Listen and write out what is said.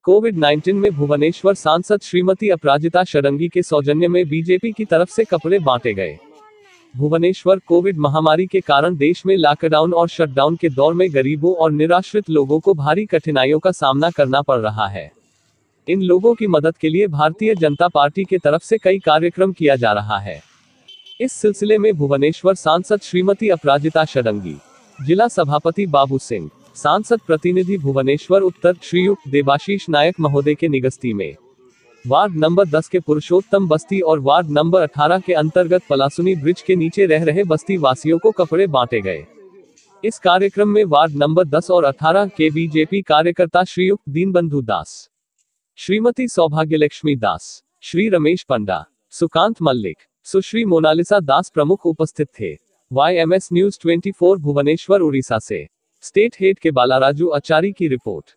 कोविड-19 में भुवनेश्वर सांसद श्रीमती अपराजिता षडंगी के सौजन्य में बीजेपी की तरफ से कपड़े बांटे गए। भुवनेश्वर कोविड महामारी के कारण देश में लॉकडाउन और शटडाउन के दौर में गरीबों और निराश्रित लोगों को भारी कठिनाइयों का सामना करना पड़ रहा है। इन लोगों की मदद के लिए भारतीय जनता पार्टी के तरफ से कई कार्यक्रम किया जा रहा है। इस सिलसिले में भुवनेश्वर सांसद श्रीमती अपराजिता षडंगी, जिला सभापति बाबू सिंह, सांसद प्रतिनिधि भुवनेश्वर उत्तर श्रीयुक्त देबाशीष नायक महोदय के निगस्ती में वार्ड नंबर 10 के पुरुषोत्तम बस्ती और वार्ड नंबर 18 के अंतर्गत पलासुनी ब्रिज के नीचे रह रहे बस्ती वासियों को कपड़े बांटे गए। इस कार्यक्रम में वार्ड नंबर 10 और 18 के बीजेपी कार्यकर्ता श्रीयुक्त दीनबंधु दास, श्रीमती सौभाग्यलक्ष्मी दास, श्री रमेश पंडा, सुकांत मल्लिक, सुश्री मोनालिसा दास प्रमुख उपस्थित थे। YMS न्यूज 24 भुवनेश्वर उड़ीसा से स्टेट हेड के बालाराजू आचारी की रिपोर्ट।